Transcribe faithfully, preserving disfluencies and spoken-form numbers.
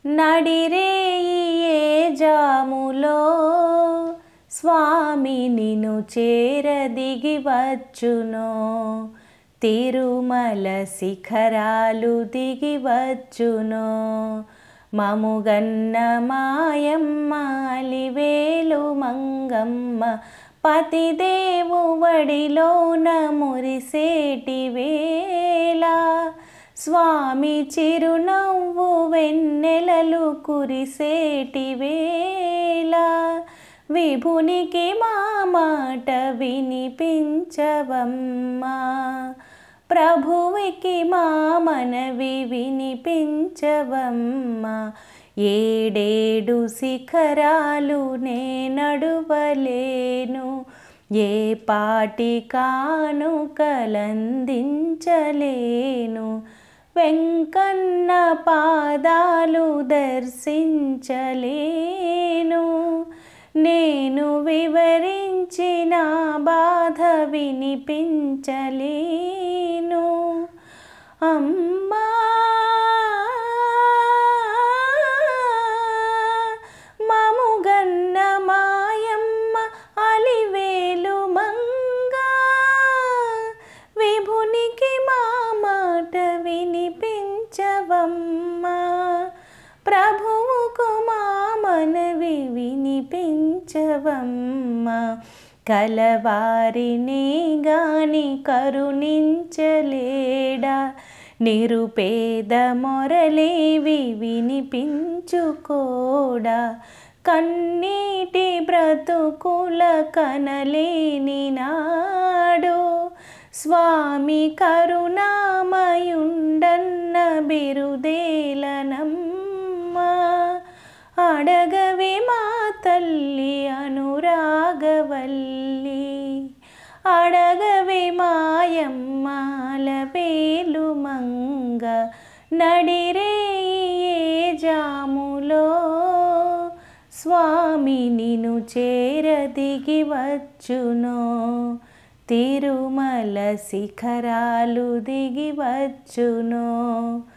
నడిరేయి ఏ జాములో స్వామి నిను చేర దిగి వచ్చునో తిరుమల శిఖరాలు దిగి వచ్చునో మముగన్న మాయమ్మ అలివేలు మంగమ్మ పతిదేవు వడిలోన మురిసేటి వేళ స్వామి చిరునవ్వు వెన్నెలలు కురిసేటి వేళ విభునికి మా మాట వినిపించవమ్మా ప్రభువుకి మా మనవి వినిపించవమ్మా ఏడేడు శిఖరాలు నే నడువలేను ఏ పాటి కానుకలందించలేను వెంకన్న పాదాలు దర్శించలేను నేను వివరించిన బాధ వినిపించలేను అమ్మా మముగన్న మాయమ్మ అలివేలు మంగ విభునికి మా మాట వినిపించవమ్మా ప్రభువుకు మా మనవి వినిపించవమ్మా కలవారిని గాని కరుణించలేడా నిరుపేద మొరలేవి వినిపించుకోడా కన్నీటి బ్రతుకుల కనలేని నాడు స్వామి కరుణామయుండన్న బిరుదేలనమ్మా అడగవే మా తల్లి అనురాగవల్లి అడగవే మాయమ్మ అలవేలు మంగ నడిరేయి ఏ జాములో స్వామి నిను చేర దిగి వచ్చునో తిరుమల శిఖరాలు దిగి వచ్చునో